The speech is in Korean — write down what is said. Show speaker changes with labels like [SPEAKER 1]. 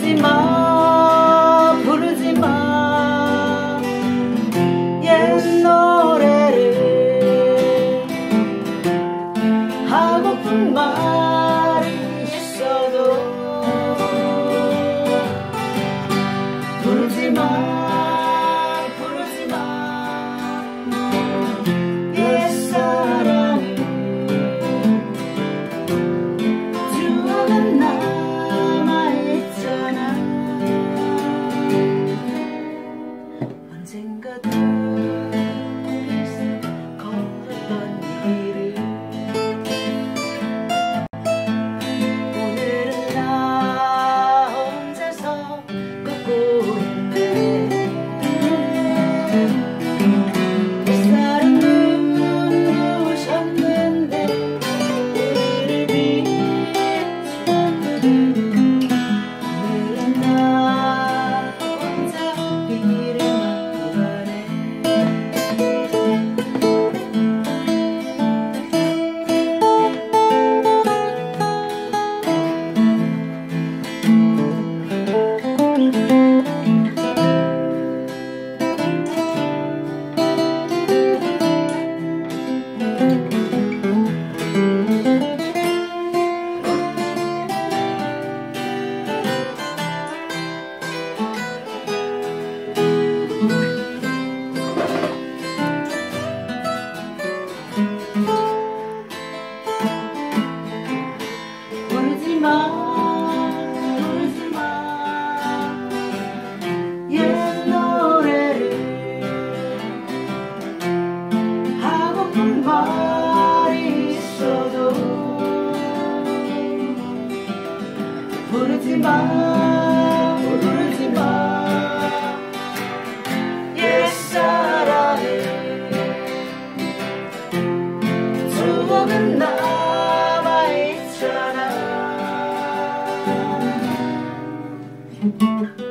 [SPEAKER 1] 부르지 마, 부르지 마, 옛 노래를. 하고픈 말이 있어도 부르지 마, 부르지 마, 옛사랑을. 추억은 남아있잖아. 언젠가 둘이서 걸었던 길을 오늘은 나 혼자서 걷고 있네. 햇살은 눈부셨는데 우리를 비추었거든. 오늘은 나 혼자 비를 맞고 가네. 부르지 마, 부르지 마, 옛 노래를. 하고픈 말이 있어도 부르지 마, 부르지 마, 옛사랑을. 추억은 남아있잖아.